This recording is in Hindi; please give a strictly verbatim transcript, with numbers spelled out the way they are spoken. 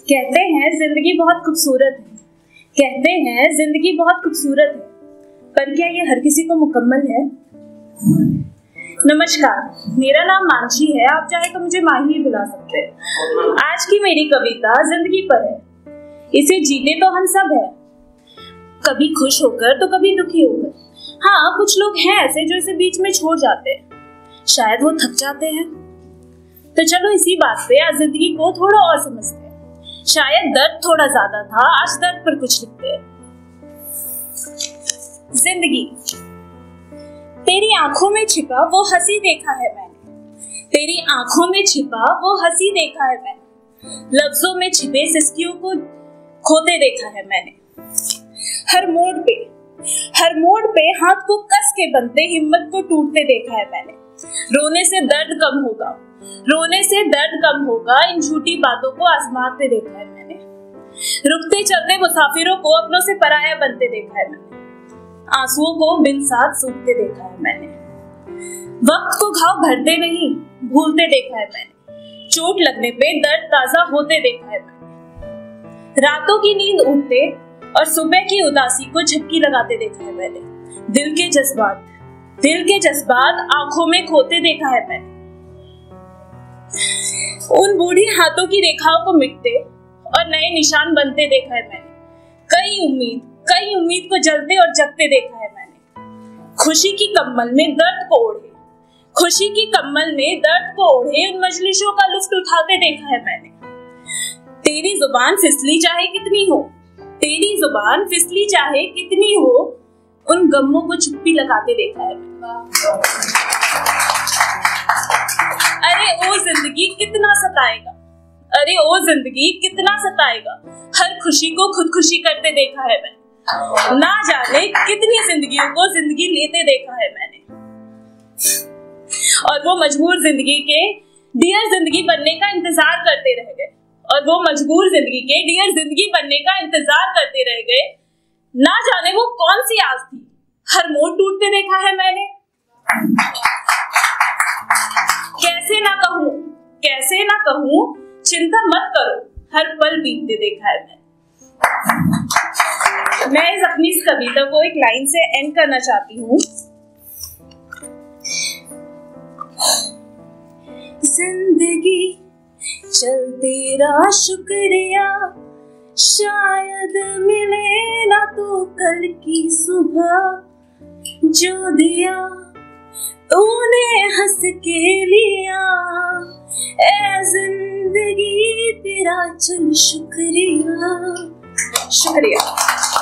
कहते हैं जिंदगी बहुत खूबसूरत है, कहते हैं जिंदगी बहुत खूबसूरत है, पर क्या ये हर किसी को मुकम्मल है? नमस्कार, मेरा नाम मानसी है। आप चाहे तो मुझे माही ही बुला सकते हैं। आज की मेरी कविता जिंदगी पर है। इसे जीते तो हम सब है, कभी खुश होकर तो कभी दुखी होकर। हाँ, कुछ लोग हैं ऐसे जो इसे बीच में छोड़ जाते हैं, शायद वो थक जाते हैं। तो चलो इसी बात पे आज जिंदगी को थोड़ा और समझते हैं। शायद दर्द थोड़ा ज्यादा था, आज दर्द पर कुछ लिखते हैं। जिंदगी। तेरी आंखों में छिपा वो हंसी देखा है मैंने, तेरी आंखों में छिपा वो हंसी देखा है मैंने, लफ्जों में छिपे सिसकियों को खोते देखा है मैंने। हर मोड़ पे हर मोड़ पे हाथ को कस के बनते हिम्मत को टूटते देखा है मैंने। रोने से दर्द कम होगा, रोने से दर्द कम होगा, इन झूठी बातों को आजमाते देखा है मैंने। रुकते चलते मुसाफिरों को अपनों से पराया बनते देखा है मैंने, आंसुओं को बिन साथ सूखते देखा है मैंने। वक्त को घाव भरते नहीं भूलते देखा है मैंने, चोट लगने पे दर्द ताजा होते देखा है मैंने। रातों की नींद उठते और सुबह की उदासी को झपकी लगाते देखा है मैंने। दिल के जज्बात दिल के जज्बात आंखों में खोते देखा है मैंने। उन बूढ़ी हाथों की रेखाओं को मिटते और नए निशान बनते देखा है मैंने। कई उम्मीद कई उम्मीद को जलते और जगते देखा है मैंने। खुशी की कम्बल में दर्द को ओढ़े खुशी की कम्बल में दर्द को ओढ़े उन मजलिसों का लुत्फ उठाते देखा है मैंने। तेरी जुबान फिसली चाहे कितनी हो तेरी जुबान फिसली चाहे कितनी हो, उन गमों को चुप्पी लगाते देखा है मैंने। अरे ओ जिंदगी कितना सताएगा, अरे ओ जिंदगी कितना सताएगा, हर खुशी को खुदकुशी करते देखा है मैंने। ना जाने कितनी जिंदगियों को जिंदगी लेते देखा है मैंने, और वो मजबूर जिंदगी के डियर जिंदगी बनने का इंतजार करते रह गए और वो मजबूर जिंदगी के डियर जिंदगी बनने का इंतजार करते रह गए। ना जाने वो कौन सी आस थी, हर मोड़ टूटते देखा है मैंने। कैसे ना कहूं कैसे ना कहूं चिंता मत करो, हर पल बीतते देखा है मैंने। मैं इस अपनी इस कविता को एक लाइन से एंड करना चाहती हूँ। जिंदगी चल तेरा शुक्रिया, शायद मिले ना तो कल की सुबह, जो दिया तूने हंस के लिया, ए जिंदगी तेरा चल शुक्रिया शुक्रिया।